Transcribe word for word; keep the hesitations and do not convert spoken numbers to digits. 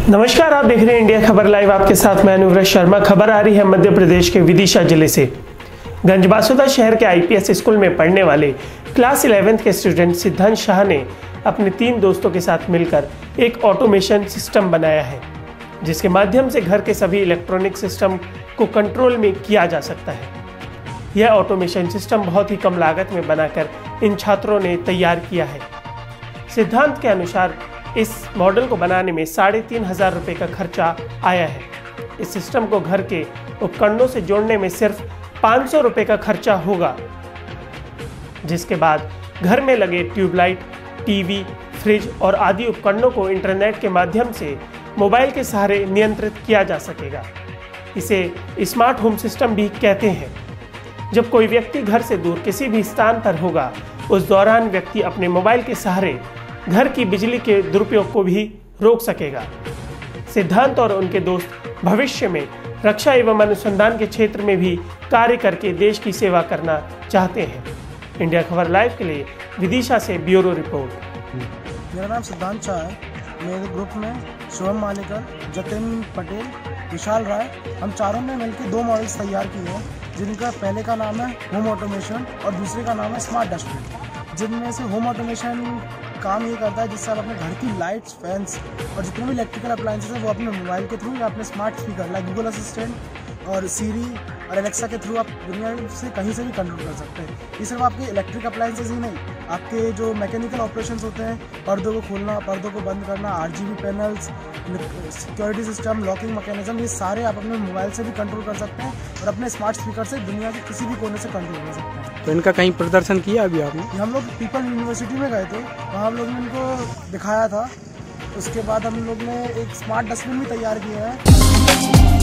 नमस्कार, आप देख रहे हैं इंडिया खबर लाइव। आपके साथ मैं अनुव्रत शर्मा। खबर आ रही है मध्य प्रदेश के विदिशा जिले से। गंजबासौदा शहर के आईपीएस स्कूल में पढ़ने वाले क्लास इलेवेंथ के स्टूडेंट सिद्धांत शाह ने अपने तीन दोस्तों के साथ मिलकर एक ऑटोमेशन सिस्टम बनाया है, जिसके माध्यम से घर के सभी इलेक्ट्रॉनिक सिस्टम को कंट्रोल में किया जा सकता है। यह ऑटोमेशन सिस्टम बहुत ही कम लागत में बनाकर इन छात्रों ने तैयार किया है। सिद्धांत के अनुसार इस मॉडल को बनाने में साढ़े तीन हजार रुपये का खर्चा आया है। इस सिस्टम को घर के उपकरणों से जोड़ने में सिर्फ पाँच सौ रुपये का खर्चा होगा, जिसके बाद घर में लगे ट्यूबलाइट, टीवी, फ्रिज और आदि उपकरणों को इंटरनेट के माध्यम से मोबाइल के सहारे नियंत्रित किया जा सकेगा। इसे स्मार्ट होम सिस्टम भी कहते हैं। जब कोई व्यक्ति घर से दूर किसी भी स्थान पर होगा, उस दौरान व्यक्ति अपने मोबाइल के सहारे घर की बिजली के दुरुपयोग को भी रोक सकेगा। सिद्धांत और उनके दोस्त भविष्य में रक्षा एवं अनुसंधान के क्षेत्र में भी कार्य करके देश की सेवा करना चाहते हैं। इंडिया खबर लाइव के लिए विदिशा से ब्यूरो रिपोर्ट। मेरा नाम सिद्धांत शाह है। मेरे ग्रुप में शुभम मालेकर, जतिन पटेल, विशाल राय, हम चारों ने मिलकर दो मॉडल्स तैयार किए हैं, जिनका पहले का नाम है होम ऑटोमेशन और दूसरे का नाम है स्मार्ट डस्टबिन। जिनमें से होम ऑटोमेशन काम ये करता है जिससे आप अपने घर की लाइट्स, फैंस और जितने भी इलेक्ट्रिकल अप्लायंसेस हैं वो अपने मोबाइल के थ्रू या अपने smart speaker like Google assistant और सीरी और एलेक्सा के थ्रू आप दुनिया से कहीं से भी कंट्रोल कर सकते हैं। ये सिर्फ आपके इलेक्ट्रिक अप्लायंसेस ही नहीं, आपके जो मैकेनिकल ऑपरेशंस होते हैं, पर्दों को खोलना, पर्दों को बंद करना, RGB panels, security system, locking mechanism, ये सारे आप अपने मोबाइल से भी कंट्रोल कर सकते हैं और अपने स्मार्ट स्पीकर से दुनिया के किसी भी कोने से कंट्रोल कर सकते हैं। तो इनका कहीं प्रदर्शन किया अभी आपने? हम लोग पीपल यूनिवर्सिटी में गए थे, वहाँ हम लोग ने इनको दिखाया था। उसके बाद हम लोग ने एक स्मार्ट डस्टबिन भी तैयार किया है।